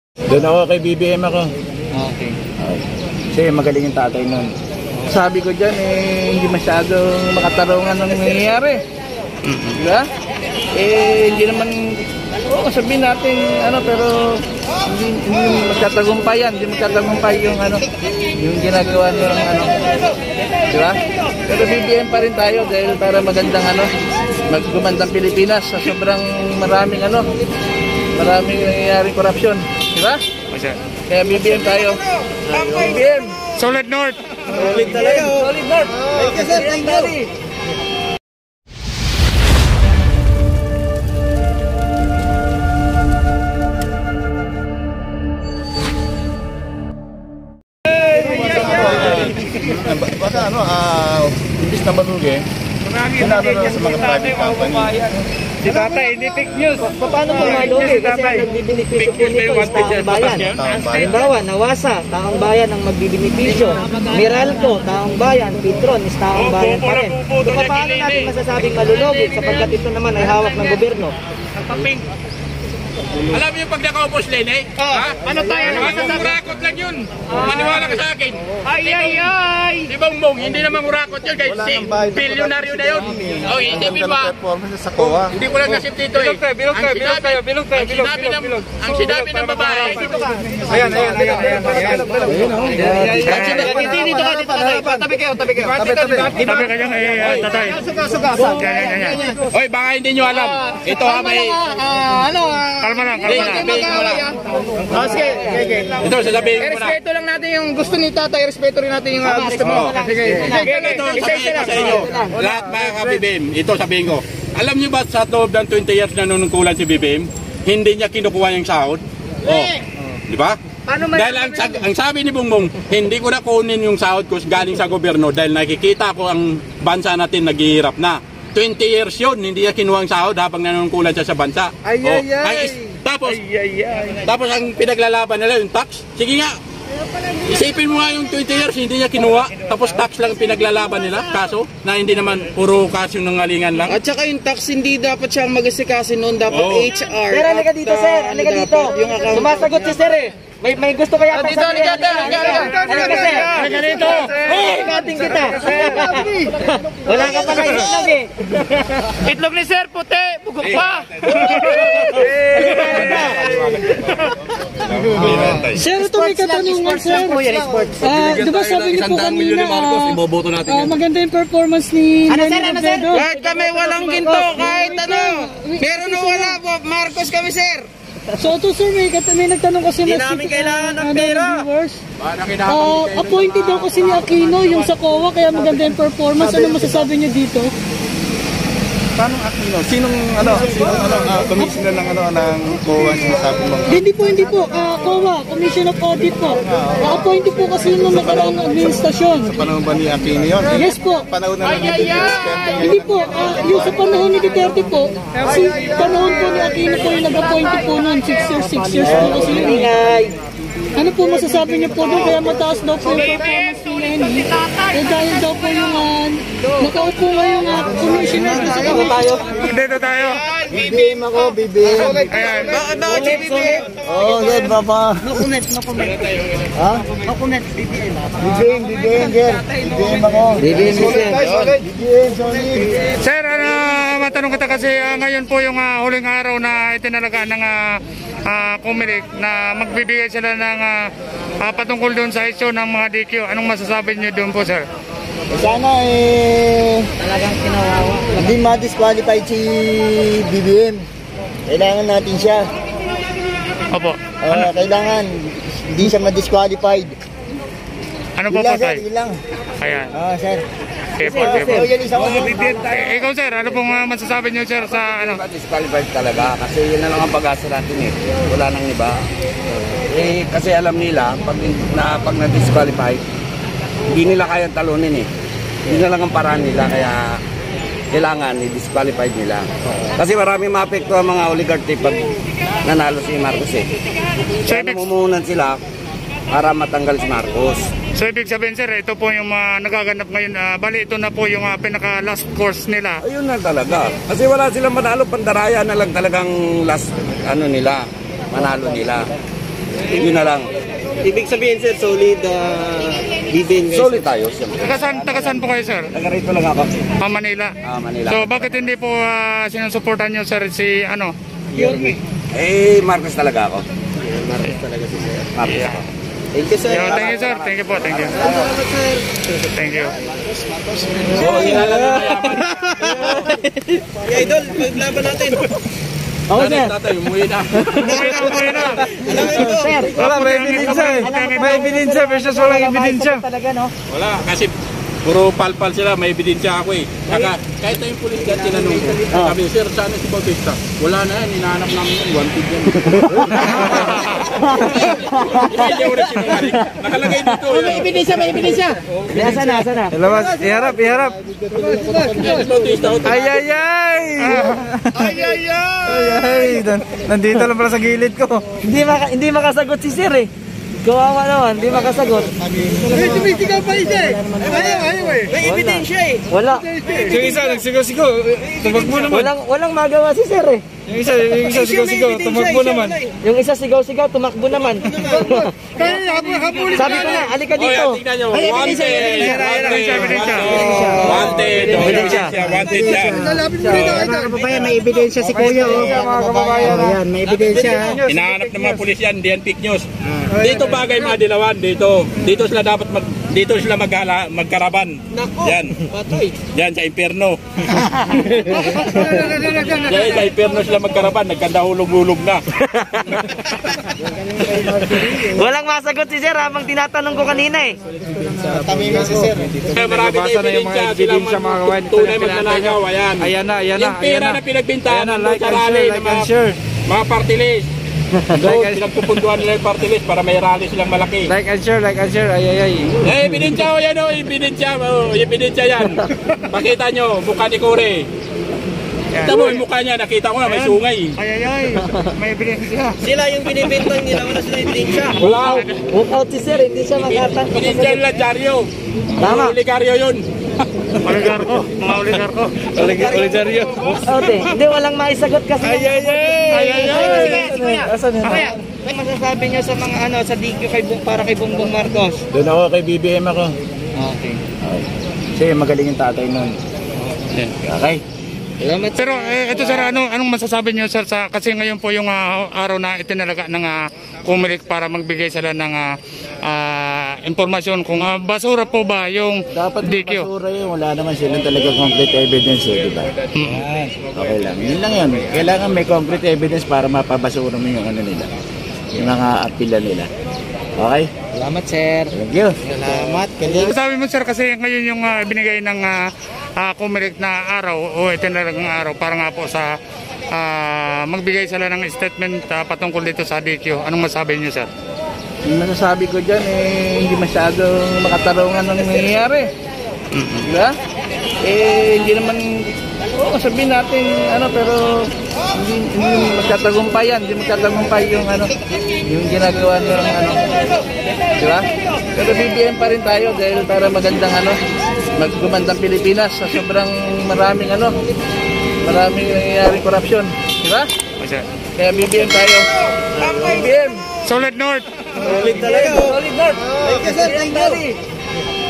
Doon ako kay BBM ako. Okay. Kasi magaling yung tatay nun. Sabi ko dyan hindi masyadong makatarungan ng nangyayari. Diba? Hindi naman, sabihin natin, pero hindi magtatagumpay yan. Hindi magtatagumpay yung yung ginagawa ng diba? Pero BBM pa rin tayo dahil para magandang magumandang Pilipinas sa sobrang maraming nangyayaring korupsyon. Diba? Kaya BBM tayo. BBM! Solid North! Solid talaga. Solid North! Thank you, sir. Thank you. Baka imbis na malugi, sinado na sa mga private company. Si Tatay, hindi fake news. Paano po malugi? Kasi ang nagbibinipisyo po nito is taong bayan. Halimbawa, Nawasa, taong bayan ang magbibinipisyo. Meralco, taong bayan. Petron is taong bayan pa rin. So paano natin masasabing malulugi sapagkat ito naman ay hawak ng gobyerno? Alam niyo pag nakaupos Lene? Ano tayo? Urakot lang yun. Maniwala ka sa akin. Ay! Di ba Mong? Hindi naman urakot yun. Kahit bilyonaryo na yun. Hindi ba? Hindi ko lang nasip dito eh. Bilog tayo. Ang sinabi ng babae. Ayan. Dito ka. Tabi kayo. Tabi ka dyan, Tatay. Sugasan. Oy, baka hindi nyo alam. Ito may... Kalma lang. Sige. Ito, sasabihin ko na. Respeto lang natin yung gusto ni Tatay. Respeto rin natin yung gusto mo. Sige. Ito, sabihin ko sa inyo. Lahat mga ka-BBM, ito sabihin ko. Alam niyo ba sa loob ng 20 years na nunungkulan si BBM, hindi niya kinukuha yung sahod? Di ba? Dahil ang sabi ni Bongbong, hindi ko na kunin yung sahod ko galing sa gobyerno dahil nakikita ko ang bansa natin naghihirap na. 20 years yun, hindi niya kinuha ang sahod habang nanungkulan siya sa bansa. Tapos ang pinaglalaban nila yung tax. Sige nga, isipin mo nga yung 20 years, hindi niya kinuha. Tapos tax lang pinaglalaban nila. Kaso, na hindi naman puro kaso ng ngalingan lang. At saka yung tax, hindi dapat siyang mag-asikaso noon. Dapat HR. Sir, halika dito, sir. Halika dito. Sumasagot si sir eh. May gusto kaya Dito, halika sir. Halika dito. Ikating kita. Wala ka pa na itlog eh. Itlog ni Sir, puti, bugok pa. Sir, ito may katanungan, sir. Diba sabi niyo po kanina, maganda yung performance ni Lenin Robredo. Kahit kami walang ginto, kahit meron o wala po, Marcos kami, sir. So ito, sir, may nagtanong kasi na kailangan ng pera. Appointed daw kasi ni Aquino yung sa COA, kaya maganda yung performance. Ano masasabi niyo dito? Paano Aquino? Sinong commissioner ng COA sinasabi mo? Hindi po. COA, Commission of Audit po. Appointed po kasi nung nakaraang administrasyon. Sa panahon ba ni Aquino yun? Yes po. Panahon na lang Hindi po. Yung sa panahon ni Duterte po, kasi panahon po ni Aquino po yung nag-appointed po noon. 6 years po kasi yun. Ano po masasabi niyo po doon? Kaya mataas daw po yung performance ni Lenny. Dahil daw po yung nakaupo ngayong commissioner na sa tayo. Dito tayo. BBM ako, BBM. Ayan. Bakit si BBM? Good, Papa. No comment. Ha? No comment, BBM. BBM, sir. BBM ako. BBM, sorry. Sir, matanong kita kasi ngayon po yung huling araw na itinalaga ng Comelec na magbibigay sila ng patungkol doon sa issue ng mga DQ. Anong masasabi niyo doon po, sir? Sana Talagang kinawawa. hindi ma-disqualified si BBM. Kailangan natin siya. Opo. Kailangan hindi siya ma-disqualified. Ano po po, tayo? Ilang. Ayan. Sir. Okay po. Ikaw, sir, ano pong masasabi niyo, sir, sa ano? Disqualified talaga kasi yun na lang ang pag-asa natin eh. Wala nang iba. Kasi alam nila, pag na-disqualified, hindi nila kayang talunin eh. Hindi na lang ang paraan nila kaya kailangan i-disqualified nila. Kasi marami maapekto ang mga oligarchy pag nanalo si Marcos eh. Kaya namumuhunan sila para matanggal si Marcos. So ibig sabihin, sir, ito po yung nagaganap ngayon. Bali, ito na po yung pinaka last course nila. Ayun na talaga. Kasi wala silang manalo, pandaraya na lang talagang last nila, manalo nila. Yun na lang. Ibig sabihin sir, solid BBM guys. Solid tayo, siyempre. Taga-saan po kayo, sir? Taga rito lang ako. Manila. Manila. So, bakit hindi po sinusuportan nyo, sir, si ano? Marcos talaga ako. Marcos talaga si sir. Marcos ako. Thank you sir. Thank you, sir. Thank you po. Thank you. Salamat sir. Thank you. Idol, paglaban natin. Oo, sir. Tatay, umuwi na. Umuwi na. Sir, Wala, may ebidensya eh. May ebidensya versus walang ebidensya. talaga, no? Wala, kasi puro palpal sila, may ebidensya ako eh. Kahit na yung pulis dyan, tinanong ko. Sabi, sir, saan si Bautista? Wala na yan, hinahanap namin yan, wanted yan. Hindi ako rin sinungaling. Nakalagay dito. May ebidensya. Asa na? Labas, iharap. Si Bautista. Ay, nandito lang pala sa gilid ko. Hindi makasagot si sir eh. Kawawa naman, hindi makasagot. May ebidensya eh. Wala. Yung isa, nagsigaw-sigaw. Tumakbo naman. Walang magawa si sir eh. Yung isa sigaw-sigaw. Tumakbo naman. Yung isa sigaw-sigaw, tumakbo naman. Sabi ko na, alika dito. Tingnan nyo, wanted. Wanted yan. Mga kababayan, may ebidensya si Kuya. Ayan, may ebidensya. Hinahanap ng mga pulis yan, yan fake news. Dito bagay mga dilawan, dito sila dapat magkaraban. Yan. Yan sa impyerno. Yan sa impyerno sila magkaraban, nagkandahulog-hulog na. Walang masagot si sir habang tinatanong ko kanina eh. Kaya marami na ebidensya, sila tunay magnanakaw. Ayan na. Yung pera na pinagbintahan ng sa rally ng mga party list. So, pinagpupunduan nila yung party list para may rally silang malaki. Like and share. Ebidensya yan ebidensya yan. Pakita nyo, mukha ni Kore. Kita mo yung mukha niya, nakita ko na may sungay. May ebidensya. Sila yung binibintang nila, wala sila ebidensya. Walk out si sir, hindi siya makatang. Ebidensya nila, Jaryo. Tama. Oligaryo yun. Oligarko. Hindi, walang maisagot kasi. Asan yun? Ano masasabi niyo sa mga sa DQ para kay Bongbong Marcos? Doon ako kay BBM ako. Okay. Kasi magaling yung tatay nun. Okay. Pero ito sir, anong masasabi niyo sir kasi ngayon po yung araw na itinalaga ng Comelec para magbigay sila ng impormasyon kung basura po ba yung Dapat DQ? basura yun. Wala naman silang talaga concrete evidence di ba? Okay lang. Yun lang yun. Kailangan may concrete evidence para mapabasura mo yung nila. Yung mga apila nila. Okay? Salamat sir. Thank you. Salamat. Sabi mo sir kasi ngayon yung binigay ng Comelec na araw o itinalagang araw para nga po sa magbigay sila ng statement patungkol dito sa DQ. Anong masabi niyo sir? Yung masasabi ko dyan, hindi masyadong makatarungan ng nangyayari. Diba? Hindi naman, sabihin natin, pero hindi magtatagumpay yan. Hindi magtatagumpay yung, yung ginagawa ng, diba? Pero BBM pa rin tayo dahil para magandang, maggumandang Pilipinas sa sobrang maraming, maraming nangyayaring korupsyon. Diba? Kaya BBM tayo. BBM! Solid North! Solid talaga. Solid North! Thank you, sir. Thank you.